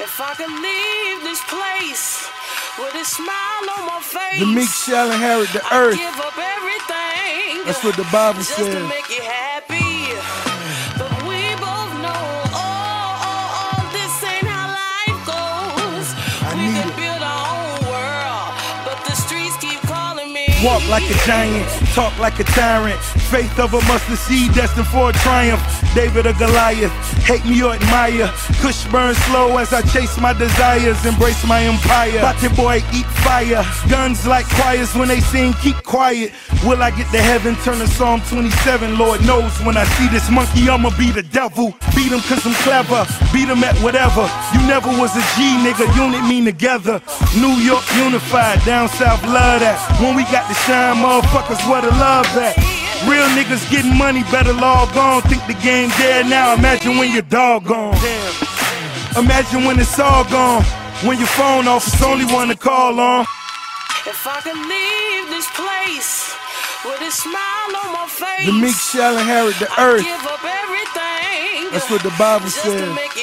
If I could leave this place with a smile on my face, the meek shall inherit the earth. I'd give up everything. That's what the Bible just says. to make you happy. But we both know, this ain't how life goes. We could build our own world, but the streets keep calling me. Walk like a giant, talk like a tyrant. Faith of a mustard seed destined for a triumph. David or Goliath, hate me or admire. Kush burn slow as I chase my desires. Embrace my empire. Bate boy, eat fire. Guns like choirs when they sing, keep quiet. Will I get to heaven? Turn to Psalm 27. Lord knows when I see this monkey, I'ma be the devil. Beat him cause I'm clever. Beat him at whatever. You never was a G, nigga. Unit mean together. New York unified. Down south love that. When we got to shine, motherfuckers, where the love at? Real niggas getting money, better log on. Think the game dead now, imagine when your dog gone. Imagine when it's all gone. When your phone off, it's only one to call on. If I could leave this place with a smile on my face, the meek shall inherit the earth. I'd give up everything. That's what the Bible just says. to make